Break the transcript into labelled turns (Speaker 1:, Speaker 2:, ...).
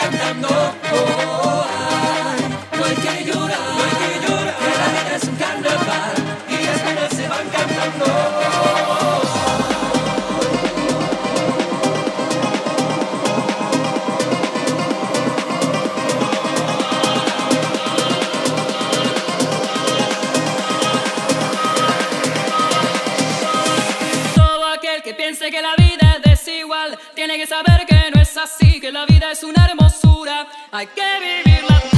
Speaker 1: cantando. Oh, ay, no hay que llorar, no hay que llorar, que la vida es un carnaval y las penas se van cantando.
Speaker 2: Que piense que la vida es desigual tiene que saber que no es así, que la vida es una hermosura, hay que vivirla.